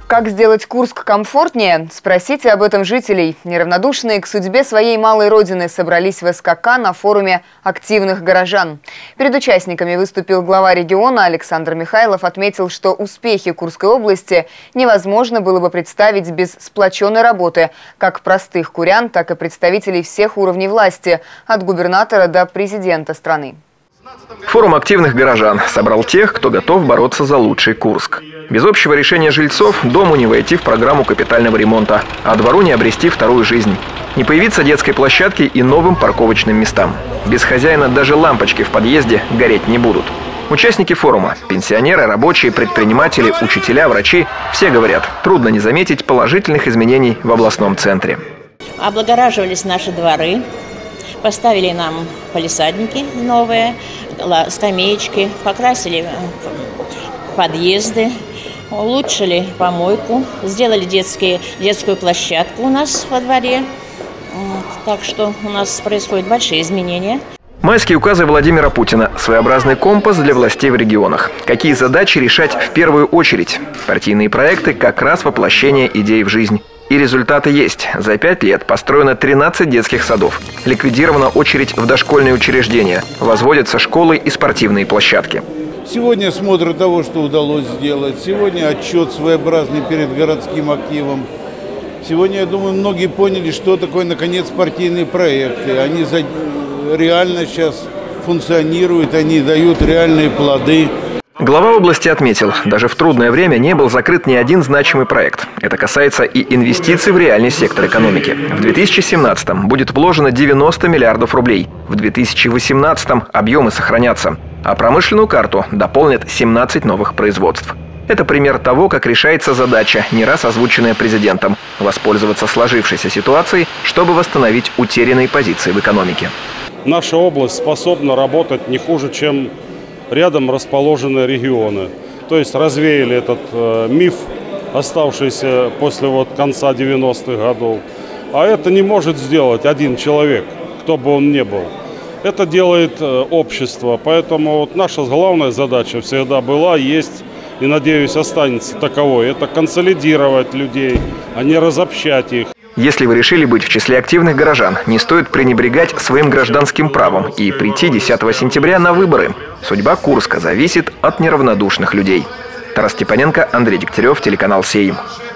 Как сделать Курск комфортнее? Спросите об этом жителей. Неравнодушные к судьбе своей малой родины собрались в СКК на форуме активных горожан. Перед участниками выступил глава региона Александр Михайлов, отметил, что успехи Курской области невозможно было бы представить без сплоченной работы как простых курян, так и представителей всех уровней власти, от губернатора до президента страны. Форум активных горожан собрал тех, кто готов бороться за лучший Курск. Без общего решения жильцов дому не войти в программу капитального ремонта, а двору не обрести вторую жизнь. Не появиться детской площадке и новым парковочным местам. Без хозяина даже лампочки в подъезде гореть не будут. Участники форума – пенсионеры, рабочие, предприниматели, учителя, врачи – все говорят, трудно не заметить положительных изменений в областном центре. Облагораживались наши дворы. Поставили нам палисадники новые, скамеечки, покрасили подъезды, улучшили помойку, сделали детскую площадку у нас во дворе. Так что у нас происходят большие изменения. Майские указы Владимира Путина – своеобразный компас для властей в регионах. Какие задачи решать в первую очередь? Партийные проекты – как раз воплощение идей в жизнь. И результаты есть. За 5 лет построено 13 детских садов. Ликвидирована очередь в дошкольные учреждения. Возводятся школы и спортивные площадки. Сегодня смотр того, что удалось сделать. Сегодня отчет своеобразный перед городским активом. Сегодня, я думаю, многие поняли, что такое, наконец, партийные проекты. Они реально сейчас функционируют, они дают реальные плоды. Глава области отметил, даже в трудное время не был закрыт ни один значимый проект. Это касается и инвестиций в реальный сектор экономики. В 2017-м будет вложено 90 миллиардов рублей. В 2018-м объемы сохранятся. А промышленную карту дополнят 17 новых производств. Это пример того, как решается задача, не раз озвученная президентом – воспользоваться сложившейся ситуацией, чтобы восстановить утерянные позиции в экономике. Наша область способна работать не хуже, чем рядом расположенные регионы. То есть развеяли этот миф, оставшийся после конца 90-х годов. А это не может сделать один человек, кто бы он ни был. Это делает общество. Поэтому наша главная задача всегда была, есть и, надеюсь, останется таковой. Это консолидировать людей, а не разобщать их. Если вы решили быть в числе активных горожан, не стоит пренебрегать своим гражданским правом и прийти 10 сентября на выборы. Судьба Курска зависит от неравнодушных людей. Тарас Степаненко, Андрей Дегтярев, телеканал «Сейм».